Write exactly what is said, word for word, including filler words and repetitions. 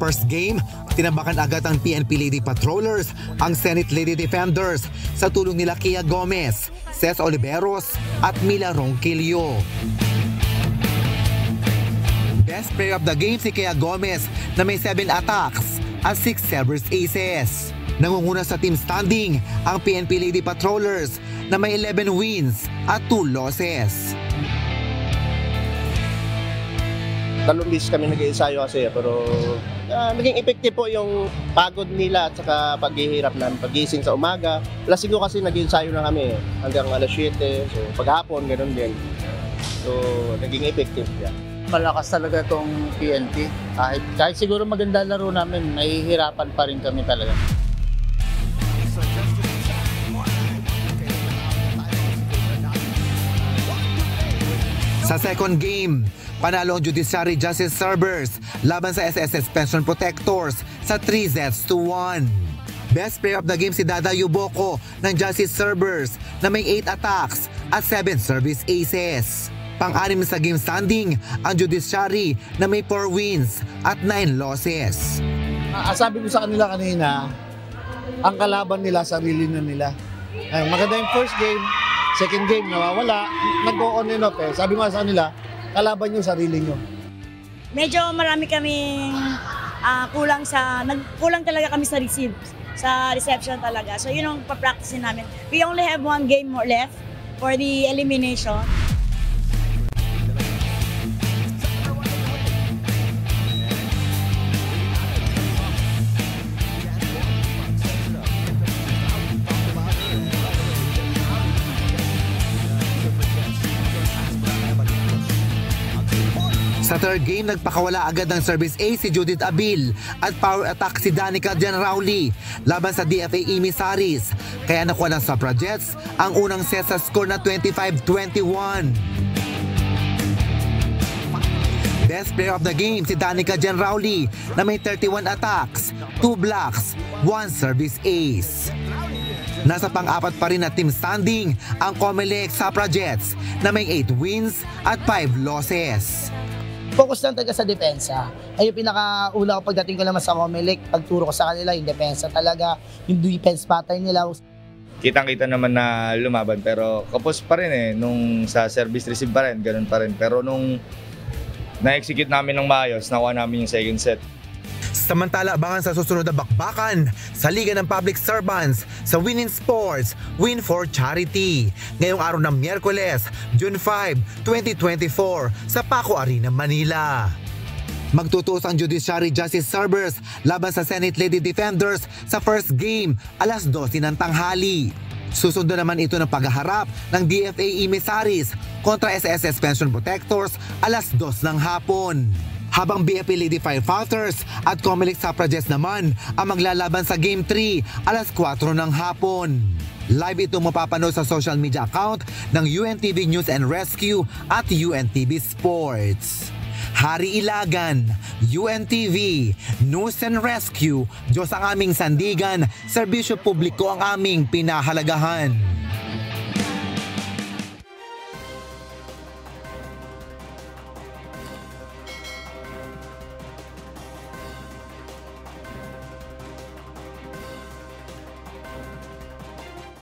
first game, tinabakan agad ang P N P Lady Patrollers ang Senate Lady Defenders sa tulong nila Kia Gomez, Ces Oliveros at Mila Ronquillo. Best player of the game si Kia Gomez na may seven attacks at six service aces. Nangunguna sa team standing ang P N P Lady Patrollers na may eleven wins at two losses. Dalawang beses kami nag-iensayo kasi pero uh, naging effective po yung pagod nila at saka paghihirap namin pagising sa umaga. Alas singko kasi nag-iensayo na kami hanggang alas siyete, so paghapon ganoon din. So naging effective yan. Malakas talaga itong P N P. Kahit, kahit siguro maganda laro namin, nahihirapan pa rin kami talaga. Sa second game, panalo ang Judiciary Justice Servers laban sa S S S Pension Protectors sa three sets to one. Best player of the game si Dada Yuboco ng Justice Servers na may eight attacks at seven service aces. Pang-anim sa game standing ang Judiciary na may four wins at nine losses. Uh, sabi ko sa kanila kanina, ang kalaban nila, sarili na nila. Ay, maganda yung first game, second game nawawala, nag-on and off eh. Sabi ko sa kanila, kalaban yung sarili nyo. Medyo marami kaming uh, kulang sa, nagkulang talaga kami sa receive, sa reception talaga. So yun ang pa-practice namin. We only have one game more left for the elimination. Sa third game, nagpakawala agad ng service ace si Judith Abil at power attack si Danica Gianrauli laban sa D F A Emisaris. Kaya nakuha ng Suffragettes ang unang set sa score na twenty-five twenty-one. Best player of the game si Danica Gianrauli na may thirty-one attacks, two blocks, one service ace. Nasa pang-apat pa rin na team standing ang Comelec Suffragettes na may eight wins at five losses. Focus lang talaga sa depensa. Ay yung pinakauna ko pagdating ko naman sa Comelec, pagturo ko sa kanila, yung depensa talaga, yung defense pattern nila. Kitang-kita naman na lumaban pero kapos pa rin eh, nung sa service receive pa rin, ganun pa rin. Pero nung na-execute namin ng maayos, nakuha namin yung second set. Samantala, abangan sa susunod na bakbakan sa Liga ng Public Servants sa Win in Sports, Win for Charity. Ngayong araw ng Miyerkules, June five, twenty twenty-four sa Paco Arena, Manila. Magtutuos ang Judiciary Justice Servers laban sa Senate Lady Defenders sa first game, alas dose ng tanghali. Susunod naman ito ng paghaharap ng D F A Emisaris kontra S S S Pension Protectors alas dos ng hapon. Habang B F A Lady Firefighters at Comelec Suffragettes naman ang maglalaban sa Game three alas kwatro ng hapon. Live ito mapapanood sa social media account ng U N T V News and Rescue at U N T V Sports. Hari Ilagan, U N T V, News and Rescue, Diyos ang aming sandigan, serbisyo publiko ang aming pinahalagahan.